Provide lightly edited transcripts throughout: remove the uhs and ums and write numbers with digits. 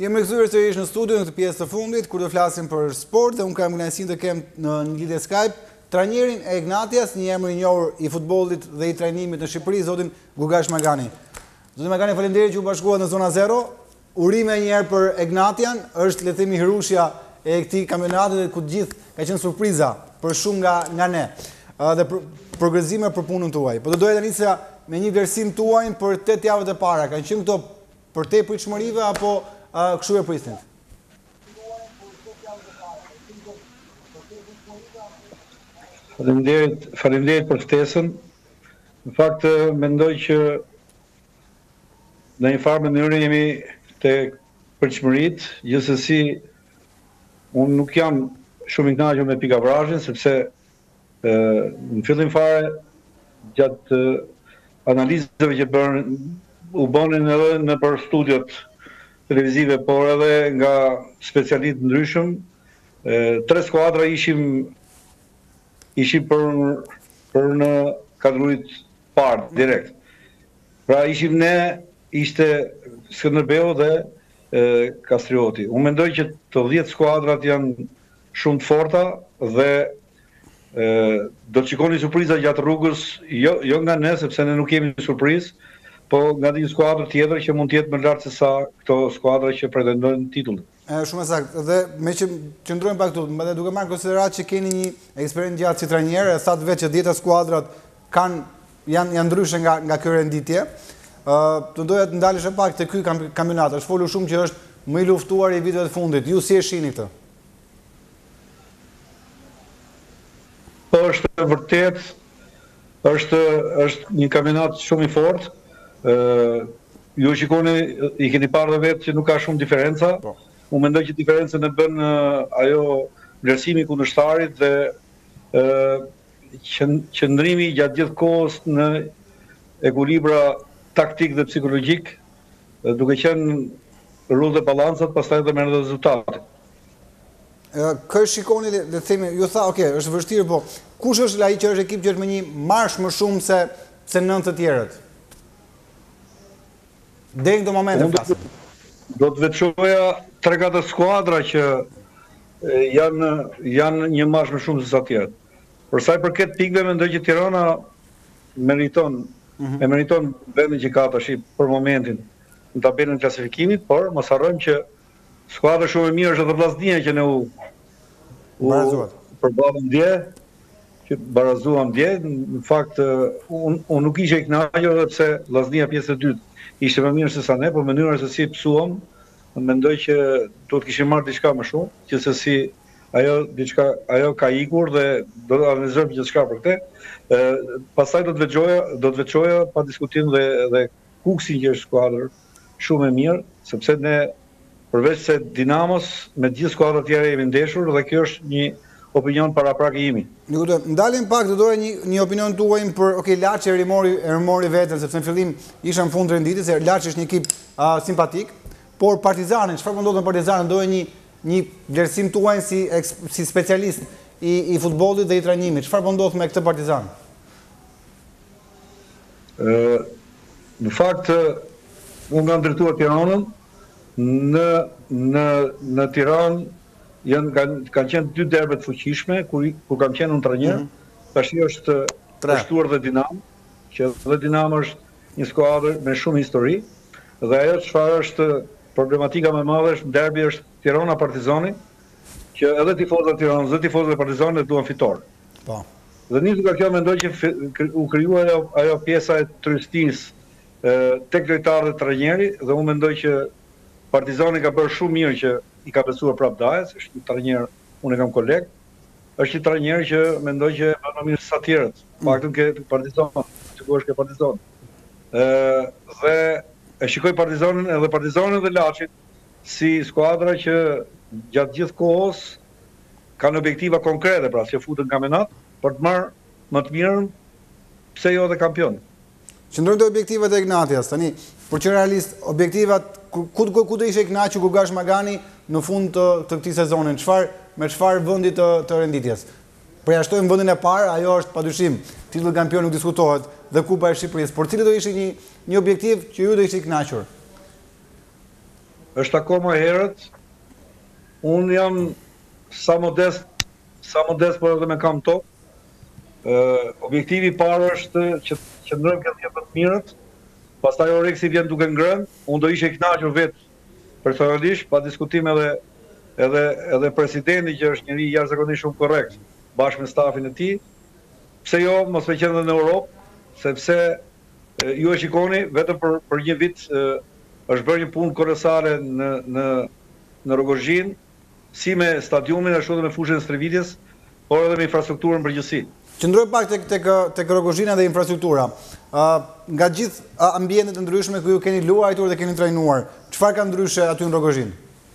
Jemi rikthyer sërish në studio në këtë pjesë të fundit, kur do flasim për sport, dhe unë kam kënaqësinë të kem në lidhje Skype trajnerin e Ignatias, një emër i njohur i futbollit dhe i trajnimit në Shqipëri, zotin Gugash Magani. Zotin Magani, faleminderit që u bashkuat në Zona Zero. Urime një herë për Ignatian, është le të themi hirushja e këtij kampionati dhe ku të gjithë ka qenë surpriza për shumë nga ne. Dhe progresime për punën tuaj. Po do doja të nisja me një vlerësim tuaj për 8 javët e para. Kanë qenë këto për te pritshmërive apo kështu e prisnin? Faleminderit për ftesën. Në fakt mendoj që në një farë mënyrë jemi te pritshmëritë, gjithsesi unë nuk jam shumë i kënaqur me pikavrazhin sepse në fillim fare gjatë analizave që u bënin edhe në për studiot televizive, por edhe nga specialistë ndryshëm, 3 skuadra ishim për në kategorit parë, direkt. Pra ishim ne, ishte Skënderbeu dhe Kastrioti. Unë mendoj që të 10 skuadrat janë shumë të forta dhe do të shikoni surpriza gjatë rrugës, jo nga ne, sepse ne nuk kemi surprizë, po nga një skuadrë tjetër që mund të jetë më lartë se sa këto skuadra që pretendojnë titullin. Shumë saktë. Dhe me që qëndrojmë pak këtu, duke marrë konsiderat që keni një eksperiencë gjatë si trajner, e thatë vetë që 10 skuadrat janë ndryshe nga kjo renditje. Të doja të ndalesh pak te ky kampionat. Është folur shumë që është më i luftuar i viteve të fundit. Ju si e shihni këtë? Po është vërtet, është një kampionat shumë i fortë. Ju shikoni, i keni parë dhe vetë që nuk ka shumë diferenca. Unë mendoj që diferencën e bën ajo vlerësimi kundërshtarit dhe qëndrimi gjatë gjithë kohës në ekuilibra taktik dhe psikologjik, duke qenë rrullë dhe balancat, pastaj dhe merr rezultate. Kë shikoni, le të themi, ju tha, është vështirë, po kush është ai që është ekip që është me një marsh më shumë se 9 të tjerët? Deri në këtë moment e flasim. Do të veçoja 3-4 skuadra që janë një marsh më shumë se sa të tjerët. Për sa i përket pikëve, mendoj që Tirana meriton vendin që ka tash për momentin në tabelën e klasifikimit, por mos harrojmë që skuadra shumë e mirë është edhe Vllaznia që ne u përballëm dje, që barazuam dje. Në fakt unë nuk isha i kënaqur edhe pse Vllaznia pjesë e dytë ishte më mirë se sa ne, por mënyra se si psuam, mendoj që do të kishim marrë diçka më shumë, gjithsesi ajo ka ikur dhe do të analizojmë gjithçka për këtë. Pastaj do të veçoja pa diskutim dhe Kuksin që është skuadër shumë e mirë, sepse ne përveç se Dinamos me gjithë skuadrat tjera jemi ndeshur dhe kjo është një opinion paraprak i imi. Ndalim pak të doja një opinion tuaj për Laçi e rimori veten, sepse në fillim isha në fund renditës, se Laçi është një ekip simpatik, por Partizanin, çfarë ndodh në Partizan, doja një vlerësim tuaj si specialist i futbollit dhe i trajnimit. Çfarë ndodh me këtë Partizan? Në fakt, unë kam drejtuar Tiranën, në Tiranë kanë qenë 2 derbe të fuqishme, kur kam qenë unë trajner, tash është shtuar dhe Dinamo, që dhe Dinamo është një skuadër me shumë histori, dhe ajo çfarë është problematika më e madhe është derbi është Tirana Partizani, që edhe tifozët e Tiranës dhe tifozët e Partizanit duan fitore. Po. Dhe nisur nga kjo mendoj që u krijua ajo pjesa e tryeztisë tek lojtarët dhe trajneri, dhe unë mendoj që Partizani ka bërë shumë mirë që i ka besuar prap Dajes, është një trajner, unë e kam koleg, është një trajner që mendoj që bën më mirë se sa tjerët, paktën ke Partizani, sigurisht ke Partizani. Dhe e shikoj Partizanin dhe Laçin si skuadra që gjatë gjithë kohës kanë objektiva konkrete, pra që futën kampionat për të marrë më të mirën, pse jo dhe kampion. Qëndrojnë të objektivat e Ignatias, tani, për që realist, objektivat, ku të ishe i kënaqur Gugash Magani në fund të këtij sezoni, me çfarë vendi të renditjes? Përjashtojmë vendin e parë, ajo është padyshim, titulli kampion nuk diskutohet, dhe Kupa e Shqipërisë, por cili do ishte një objektiv që ju do ishte i kënaqur? është akoma herët, unë jam sa modest por edhe me kam tokë. Objektivi i parë është që qëndrojmë këtë jetë të mirët, pastaj Oreksi vjen duke ngrënë, unë do ishe i kënaqur vetë personalisht, pa diskutim edhe presidenti që është njëri jashtëzakonisht shumë korrekt, bashkë me stafin e tij. Pse jo, mos me qenë edhe në Europë, sepse ju e shikoni, vetëm për një vit është bërë një punë kolosale në Rogozhin, si me stadiumin, ashtu edhe me fushën e stërvitjes, por edhe me infrastrukturën përgjithësi. Qëndroj pak tek Rogozhina dhe infrastruktura. Nga gjithë ambientet e ndryshme ku ju keni luajtur dhe keni trajnuar, çfarë ka ndryshe aty në Rogozhin?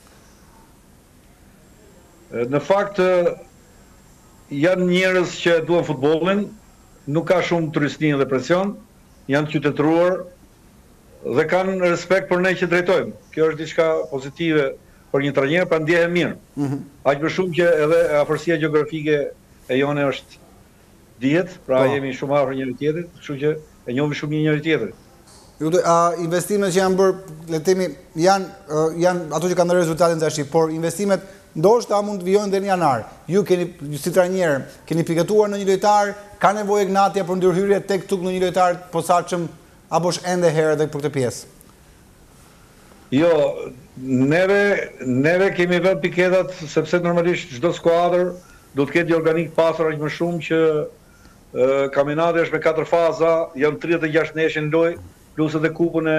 Në fakt, janë njerëz që duan futbollin, nuk ka shumë turistni dhe presion, janë qytetëruar dhe kanë respekt për ne që drejtojmë. Kjo është diçka pozitive për një trajner, pra ndjehem mirë. Aq më shumë që edhe afërsia gjeografike e jone është dihet, pra jemi shumë afër njëri tjetrit, kështu që e njohim shumë mirë njëri tjetrin. Investimet që janë bërë, le të themi, janë ato që kanë dhënë rezultatin tash, por investimet ndoshta mund të vijojnë deri në janar. Ju si trajner, keni pikëtuar në një lojtar, ka nevojë Ignatia për ndërhyrje tek në një lojtar posaçëm apo është ende herë edhe për këtë pjesë? Jo, neve kemi vënë piketat sepse normalisht çdo skuadër do të ketë një organik pasur aq më shumë që kampionati është me 4 faza, janë 36 neshe në lojë, plus edhe kupën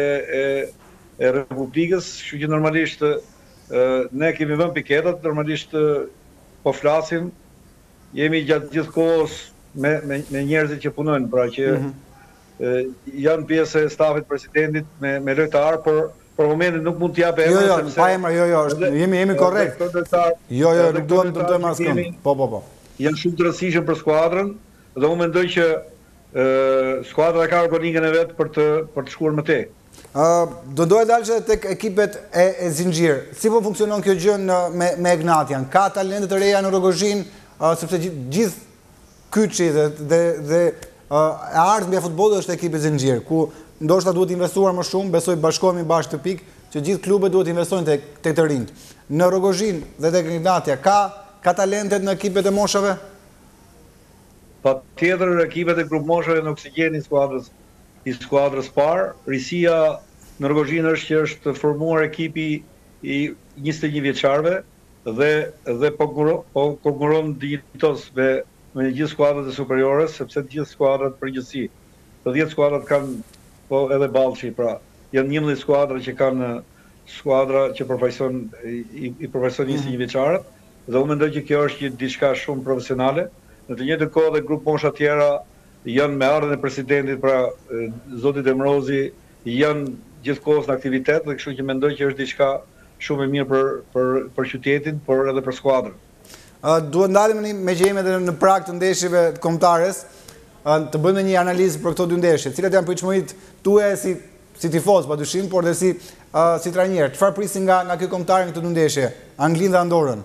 e Republikës, kështu që normalisht ne kemi vënë piketat, normalisht po flasim, jemi gjatë gjithë kohës me njerëzit që punojnë, pra që janë pjesë e stafit presidentit me lojtarë, por për momentin nuk mund t'jap emra. Jo, pa emra, jemi korrekt. Jo, nuk duam të dëmë askënd. Po. Janë shumë të rëndësishëm për skuadrën dhe unë mendoj që skuadra ka organikën e vet për të shkuar më tej. Do doja dalë tek ekipet e zinxhir. Si po funksionon kjo gjë me Ignatian? Ka talente të reja në Rogozhin, sepse gjithë kyçi dhe e ardhmja e futbollit është ekipi zinxhir, ku ndoshta duhet investuar më shumë, besoj bashkohemi bashkë të pikë, që gjithë klubet duhet investojnë tek të rinjt. Në Rogozhin dhe tek Ignatia, ka talentet në ekipet e moshave? Patjetër, ekipet e grup moshave në oksigjen i skuadrës parë. Risia në Rogozhin është që është formuar ekipi i 21 vjeçarëve dhe po konkuron dinjitos me gjithë skuadrat e superiores, sepse gjithë skuadrat përgjithësi. Të 10 skuadrat kanë po edhe Ballçi, pra janë 11 skuadra që kanë skuadra që i përfaqëson 21 vjeçarët, dhe unë mendoj që kjo është diçka shumë profesionale. Në të njëjtën kohë dhe grup mosha tjera janë me ardhen e presidentit, pra zoti Demrozi, janë gjithkohës në aktivitet dhe kështu që mendoj që është diçka shumë e mirë për qytetin, por edhe për skuadrën. Duhet ndalim me që jemi edhe në prag të ndeshjeve të kombëtares, të bëjmë një analizë për këto dy ndeshje. Cilat janë pritshmëritë tuaja si tifoz, padyshim, por dhe si trajner. Çfarë prisni nga ky kombëtar në këto dy ndeshje, Anglinë dhe Andorrën?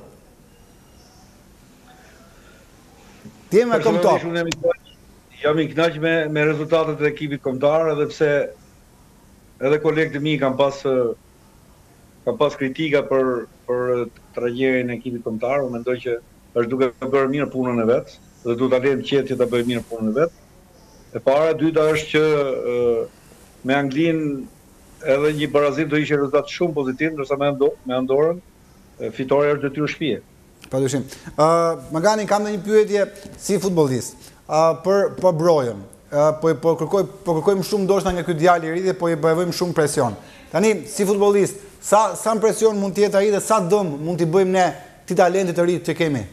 Ti je me kombëtar. Jam i kënaq me rezultatet e ekipit kombëtar, edhe pse edhe kolegët e mi kanë pas kritika për trajnerin e ekipit kombëtar. Unë mendoj që është duke bërë mirë punën e vet dhe duhet ta lejmë qetë që ta bëjë mirë punën e vet. E para, dyta është që me Anglinë edhe një barazim do ishte rezultat shumë pozitiv, ndërsa me Andorrën fitoria është detyrë shtëpie. Padyshim. Magani, kam një pyetje si futbollist. Për Brojën. Po kërkojmë shumë ndoshta nga ky djalë i ri dhe po i bëjmë shumë presion. Tani, si futbollist, sa presion mund të jetë ai dhe sa dëm mund t'i bëjmë ne ti talentit të ri që kemi?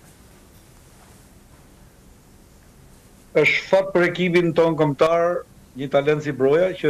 Është fat për ekipin ton kombëtar, një talent si Broja që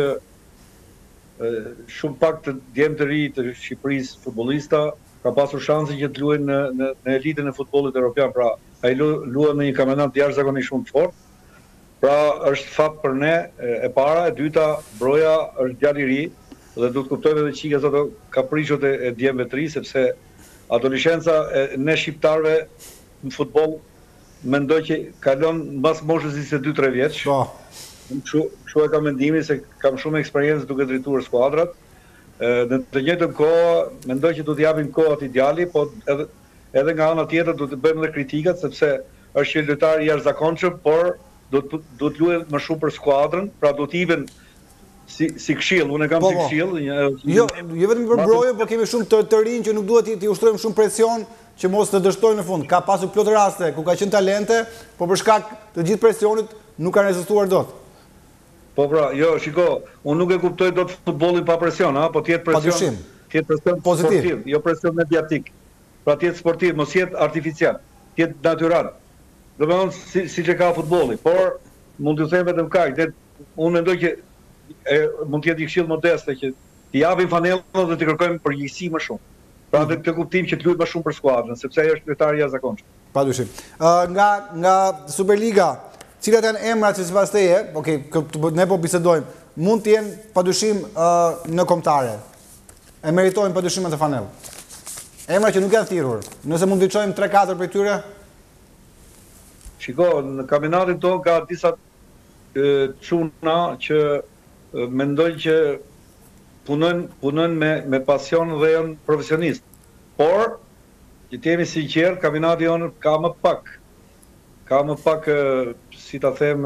shumë pak të djemë të ri të Shqipërisë futbollista ka pasur shansin që të luajnë në elitën e futbollit evropian, pra ai luan në një kampionat jashtëzakonisht shumë të fortë. Pra është fat për ne e para, e dyta, Broja është djalë i ri dhe duhet kuptojmë edhe çikas ato kapriçot e djemve të ri, sepse adoleshenca ne shqiptarëve në futboll mendoj që kalon mbas moshës 22-23 vjeç. Kështu e kam mendimin se kam shumë eksperiencë duke drejtuar skuadrat Në të njëjtën kohë, mendoj që do t'i japim kohë atij djali, po edhe nga ana tjetër do të bëjmë edhe kritikat, sepse është një lojtar i jashtëzakonshëm, por do të luajë më shumë për skuadrën, pra do t'i jepin si këshill, unë kam si këshill. Jo vetëm për mbrojtje, po kemi shumë të rinj që nuk duhet t'i ushtrojmë shumë presion që mos të dështojnë në fund. Ka pasur plot raste ku ka qenë talente, po për shkak të gjithë presionit nuk kanë rezultuar dot. Po pra, jo, shiko, unë nuk e kuptoj dot futbollin pa presion, po tjetë presion pozitiv, sportiv, jo presion mediatik. Pra tjetë sportiv, mos jetë artificial, tjetë natyral. Do me thonë si që ka futbolli, por mund t'ju them vetëm kaq, unë mendoj që mund t'jetë një këshill modeste që t'i japim fanellën dhe t'i kërkojmë përgjegjësi më shumë. Pra dhe të kuptim që t'luajë më shumë për skuadrën, sepse ai është lojtar i jashtëzakonshëm. Padyshim. Nga Superliga, cilat janë emrat që sipas teje, ne po bisedojmë, mund të jenë padyshim në kombëtare. E meritojnë padyshim atë fanellë. Emra që nuk janë thirrur. Nëse mund të çojmë 3-4 prej tyre. Shiko, në kampionatin tonë ka disa çuna që mendojnë që punojnë me pasion dhe janë profesionist. Por, që t'jemi sinqert, kampionati jonë ka më pak, si ta them,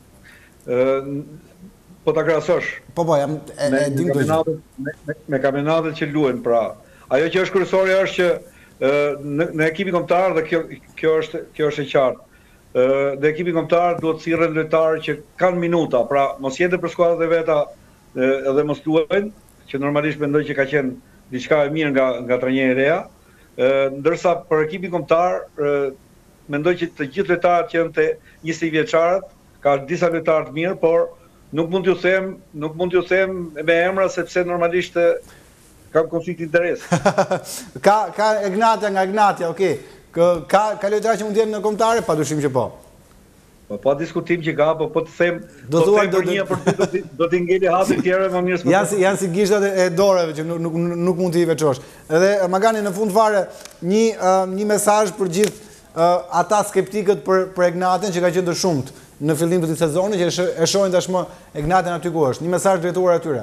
po ta krahasosh. Po, jam e dim këtë. Me kampionatet që luajnë, pra. Ajo që është kryesorja është që në ekipin kombëtar, dhe kjo është e qartë. Dhe ekipi kombëtar duhet thirrën lojtarë që kanë minuta, pra mos jetë për skuadrat e veta edhe mos luajnë, që normalisht mendoj që ka qenë diçka e mirë nga trajneri i reja. Ndërsa për ekipin kombëtar mendoj që të gjithë lojtarët që janë të 20 vjeçarët, ka disa lojtarë të mirë, por nuk mund t'ju them me emra sepse normalisht kam konflikt interes. Ka Egnatia nga Egnatia, okay. Ka lojtarë që mund të jenë në kombëtare, padyshim që po. Pa diskutim që ka, po të them për një për do t'i ngeli hapi tjerë më mirë. Janë si gishtat e doreve që nuk mund t'i veçosh. Edhe magani në fund fare një mesazh për gjithë ata skeptikët për Egnatin që ka qenë të shumt në fillim të këtij sezoni që e shohin tashmë Egnatin aty ku është. Një mesazh drejtuar atyre.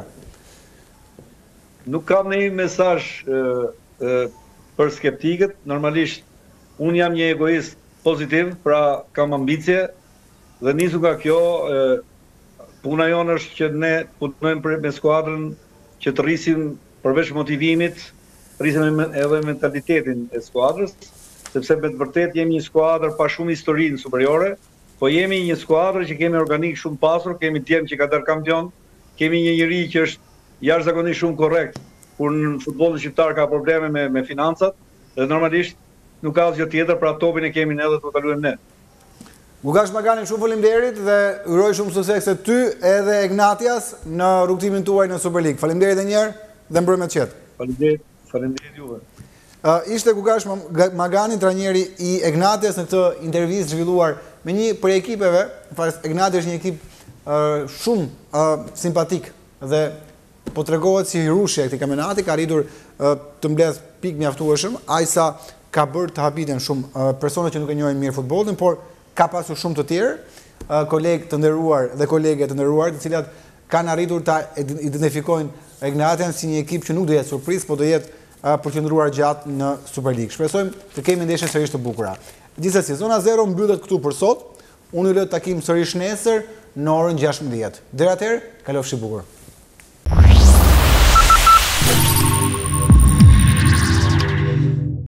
Nuk kam një mesazh për skeptikët, normalisht unë jam një egoist pozitiv, pra kam ambicie dhe nisu nga kjo, puna jonë është që ne punojmë me skuadrën që të rrisim përveç motivimit, rrisim edhe mentalitetin e skuadrës, sepse me të vërtet jemi një skuadrë pa shumë historinë superiore, po jemi një skuadrë që kemi organik shumë pasur, kemi djemë që ka tërë kampion, kemi një njëri që është jashtëzakonisht shumë korrekt, kur në futbollin shqiptar ka probleme me financat, dhe normalisht nuk ka asgjë tjetër, pra topin e kemi ne dhe të kaluajmë ne. Gugash Magani, shumë faleminderit dhe uroj shumë sukses ty edhe Egnatias në rrugtimin tuaj në Superligë. Faleminderit edhe një herë dhe mbrojmë të qetë. Faleminderit juve. Ishte Gugash Magani, trajneri i Egnatias në këtë intervistë zhvilluar me një prej ekipeve. Egnati është një ekip shumë simpatik dhe po tregohet si hirushja e këtij kampionati, ka arritur të mbledh pikë mjaftueshëm, ajsa ka bërë të habiten shumë persona që nuk e njohin mirë futbollin, por ka pasur shumë të tjerë, kolegë të nderuar dhe kolege të nderuar, të cilat kanë arritur ta identifikojnë Egnatin si një ekip që nuk do jetë surprizë, por do jetë përqendruar gjatë në Superligë. Shpresojmë të kemi ndeshje sërish të bukura. Gjithsesi, zona 0 mbyllet këtu për sot. Unë ju lë takim sërish nesër në orën 16. Deri atëherë, kalofshi bukur.